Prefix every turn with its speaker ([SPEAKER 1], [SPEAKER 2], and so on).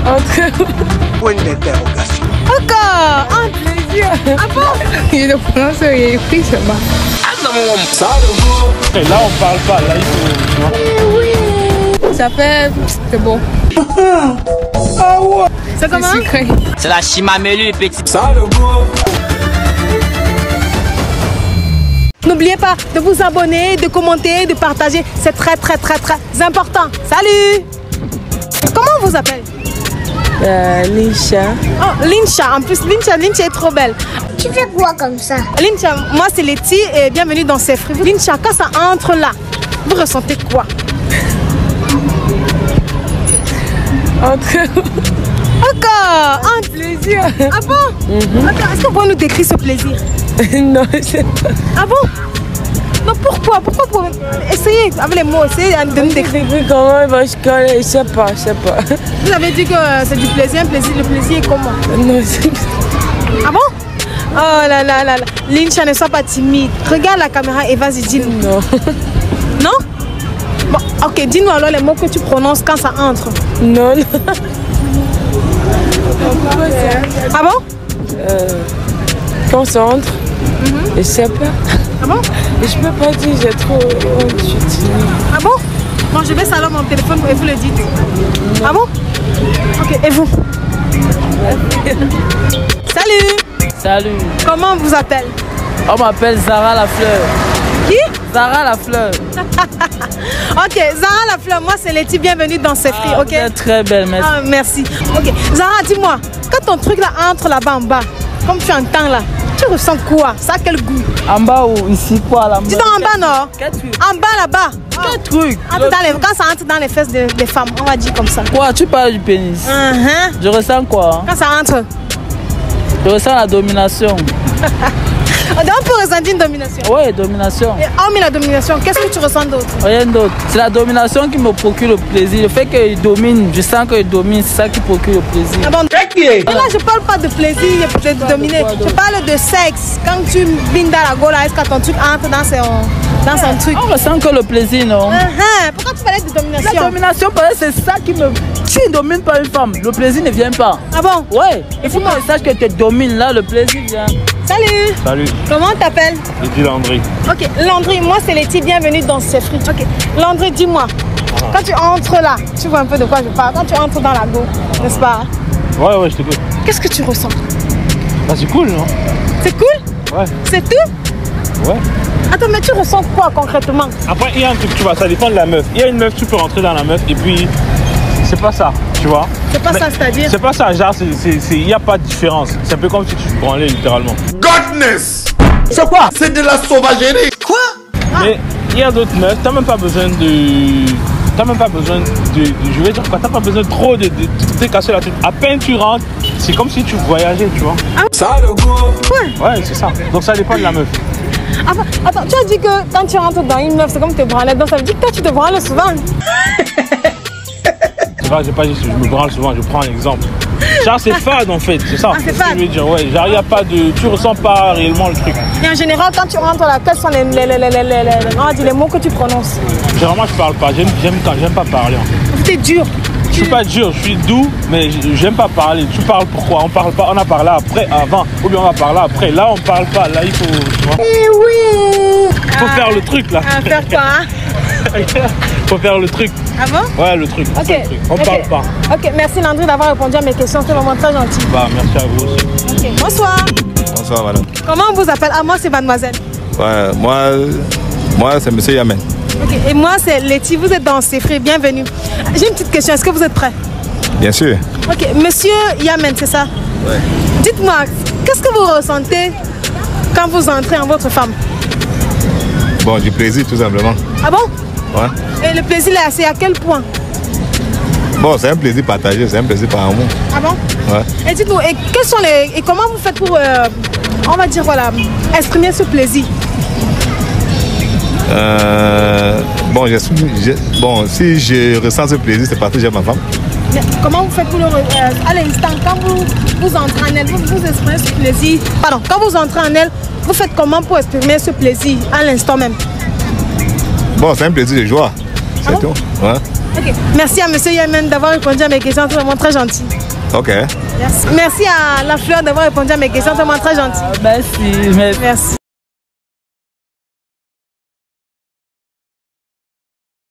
[SPEAKER 1] Entre...
[SPEAKER 2] Point d'interrogation.
[SPEAKER 1] Encore un plaisir. Ah bon? Il ne prononce rien, pris seulement.
[SPEAKER 3] Et là on parle pas, là il faut...
[SPEAKER 1] Oui. Ça fait... C'est bon.
[SPEAKER 2] Ah ouais.
[SPEAKER 1] C'est comment?
[SPEAKER 4] C'est la chimamelu, petit.
[SPEAKER 1] N'oubliez pas de vous abonner, de commenter, de partager. C'est très important. Salut! Comment on vous appelle?
[SPEAKER 5] Lincha.
[SPEAKER 1] Oh, Lincha. En plus, Lincha est trop belle.
[SPEAKER 6] Tu fais quoi comme ça?
[SPEAKER 1] Lincha, moi c'est Letty et bienvenue dans ces fruits. Lincha, quand ça entre là, vous ressentez quoi? Encore un plaisir. Ah bon? Attends, est-ce que vous pouvez nous décrire ce plaisir?
[SPEAKER 5] Non, je sais pas.
[SPEAKER 1] Ah bon? Non, pourquoi? Pourquoi pour... Essayez avec les mots, essayez de nous décrire.
[SPEAKER 5] Comment je connais? Je sais pas.
[SPEAKER 1] Vous avez dit que c'est du plaisir, le plaisir est comment?
[SPEAKER 5] Non, c'est...
[SPEAKER 1] Ah bon? Oh là là là là. Lincha, ne sois pas timide. Regarde la caméra et vas-y, dis-nous.
[SPEAKER 5] Non.
[SPEAKER 1] Non? Bon, ok, dis-nous alors les mots que tu prononces quand ça entre.
[SPEAKER 5] Non.
[SPEAKER 1] Ah bon?
[SPEAKER 5] Quand ça entre, je sais pas.
[SPEAKER 1] Ah bon?
[SPEAKER 5] Je peux pas dire, j'ai trop honte, je suis timide.
[SPEAKER 1] Ah bon? Bon, je baisse alors mon téléphone et vous le dites. Ah bon? Ok, et vous? Salut! Comment on vous appelle?
[SPEAKER 5] On m'appelle Zara la fleur.
[SPEAKER 1] Qui?
[SPEAKER 5] Zara la fleur.
[SPEAKER 1] Ok, Zara la fleur, moi c'est Letty, bienvenue dans ces fruits, ok?
[SPEAKER 5] Vous êtes très belle, merci.
[SPEAKER 1] Ah, merci. Ok, Zara, dis-moi, quand ton truc là entre là-bas en bas, comme tu entends là, tu ressens quoi? Ça a quel goût?
[SPEAKER 5] En bas ou ici quoi là?
[SPEAKER 1] Dis donc en bas non?
[SPEAKER 5] Quel truc?
[SPEAKER 1] En bas là-bas.
[SPEAKER 5] Quel truc?
[SPEAKER 1] Quand ça entre dans les fesses des femmes, on va dire comme ça.
[SPEAKER 5] Quoi? Tu parles du pénis? Je ressens quoi?
[SPEAKER 1] Quand ça entre?
[SPEAKER 5] Je ressens la domination.
[SPEAKER 1] On peut ressentir une domination.
[SPEAKER 5] Oui, domination.
[SPEAKER 1] Et hormis la domination, qu'est-ce que tu ressens d'autre?
[SPEAKER 5] Rien d'autre. C'est la domination qui me procure le plaisir. Le fait qu'il domine, je sens qu'il domine, c'est ça qui procure le plaisir.
[SPEAKER 1] Ah bon? Là, je parle pas de plaisir, de dominer. Je parle de sexe. Quand tu bines dans la gola, est-ce que ton truc entre dans son truc?
[SPEAKER 5] On ressent que le plaisir, non?
[SPEAKER 1] Pourquoi tu parlais de domination?
[SPEAKER 5] La domination, c'est ça qui me... Tu ne domines pas une femme, le plaisir ne vient pas.
[SPEAKER 1] Ah bon?
[SPEAKER 5] Ouais. Il faut que tu saches que tu domines, là, le plaisir vient.
[SPEAKER 1] Salut!
[SPEAKER 3] Salut.
[SPEAKER 1] Comment on t'appelle?
[SPEAKER 3] Je dis Landry.
[SPEAKER 1] Ok, Landry, moi c'est Letty, bienvenue dans ces fruits. Ok, Landry, dis-moi, quand tu entres là, tu vois un peu de quoi je parle, quand tu entres dans la go, n'est-ce pas?
[SPEAKER 3] Ouais, je t'écoute.
[SPEAKER 1] Qu'est-ce que tu ressens?
[SPEAKER 3] Bah c'est cool, non?
[SPEAKER 1] C'est cool?
[SPEAKER 3] Ouais.
[SPEAKER 1] C'est tout?
[SPEAKER 3] Ouais.
[SPEAKER 1] Attends, mais tu ressens quoi concrètement?
[SPEAKER 3] Après, il y a un truc, tu vois, ça dépend de la meuf. Il y a une meuf, tu peux rentrer dans la meuf et puis... C'est pas ça, tu vois.
[SPEAKER 1] C'est pas ça, c'est-à-dire?
[SPEAKER 3] C'est pas ça, genre, il n'y a pas de différence. C'est un peu comme si tu te branlais littéralement.
[SPEAKER 2] Godness.
[SPEAKER 3] C'est quoi?
[SPEAKER 2] C'est de la sauvagerie. Quoi?
[SPEAKER 3] Mais il y a d'autres meufs, t'as même pas besoin de... je vais dire quoi, t'as pas besoin trop de te casser la tête. À peine tu rentres, c'est comme si tu voyageais, tu vois.
[SPEAKER 2] Ça le goût.
[SPEAKER 3] Ouais, c'est ça. Donc ça dépend de la meuf.
[SPEAKER 1] Attends, tu as dit que quand tu rentres dans une meuf, c'est comme te branler. Donc ça veut dire que toi, tu te branles souvent.
[SPEAKER 3] C'est pas, j'ai pas dit que je me branle souvent, je prends un exemple. Genre c'est fade en fait, c'est ça.
[SPEAKER 1] Ah, c'est
[SPEAKER 3] ce que
[SPEAKER 1] fade.
[SPEAKER 3] je veux dire, ouais. Genre y a pas de... Tu ressens pas réellement le truc.
[SPEAKER 1] Et en général, quand tu rentres là, quels sont les mots que tu prononces?
[SPEAKER 3] Généralement je parle pas, j'aime pas parler en fait.
[SPEAKER 1] T'es dur.
[SPEAKER 3] Je suis pas dur, je suis doux, mais j'aime pas parler. Tu parles pourquoi? On parle pas, on a parlé après, avant, ou bien on va parler après. Là on parle pas, là il faut... Tu vois,
[SPEAKER 1] Eh oui!
[SPEAKER 3] faut faire le truc là.
[SPEAKER 1] Faire quoi?
[SPEAKER 3] Faut faire le truc.
[SPEAKER 1] Ah bon?
[SPEAKER 3] Ouais, le truc.
[SPEAKER 1] Ok.
[SPEAKER 3] On parle pas.
[SPEAKER 1] Ok, merci Landry d'avoir répondu à mes questions, c'est vraiment très gentil.
[SPEAKER 3] Bah merci à vous aussi.
[SPEAKER 1] Ok, bonsoir.
[SPEAKER 7] Bonsoir madame.
[SPEAKER 1] Comment on vous appelle? Ah, moi c'est mademoiselle.
[SPEAKER 7] Ouais, moi c'est monsieur Yamen.
[SPEAKER 1] Ok, et moi c'est Letty, vous êtes dans ces fruits, bienvenue. J'ai une petite question, est-ce que vous êtes prêts?
[SPEAKER 7] Bien sûr.
[SPEAKER 1] Ok, monsieur Yamen, c'est ça?
[SPEAKER 7] Ouais.
[SPEAKER 1] Dites-moi, qu'est-ce que vous ressentez quand vous entrez en votre femme?
[SPEAKER 7] Bon, du plaisir tout simplement.
[SPEAKER 1] Ah bon?
[SPEAKER 7] Ouais.
[SPEAKER 1] Et le plaisir là, c'est à quel point?
[SPEAKER 7] Bon, c'est un plaisir partagé, c'est un plaisir par amour.
[SPEAKER 1] Ah bon?
[SPEAKER 7] Ouais.
[SPEAKER 1] Et dites-nous, et comment vous faites pour, on va dire voilà, exprimer ce plaisir?
[SPEAKER 7] Bon, si je ressens ce plaisir, c'est parce que j'aime ma femme.
[SPEAKER 1] Mais comment vous faites pour le à l'instant, quand vous entrez en elle, vous exprimez ce plaisir? Pardon, quand vous entrez en elle, vous faites comment pour exprimer ce plaisir à l'instant même?
[SPEAKER 7] Bon, c'est un plaisir de joie. C'est tout. Ouais.
[SPEAKER 1] Ok. Merci à monsieur Yemen d'avoir répondu à mes questions, c'est vraiment très gentil.
[SPEAKER 7] Ok.
[SPEAKER 1] Merci. Merci à la fleur d'avoir répondu à mes questions, c'est vraiment très gentil.
[SPEAKER 5] Merci.
[SPEAKER 1] Merci.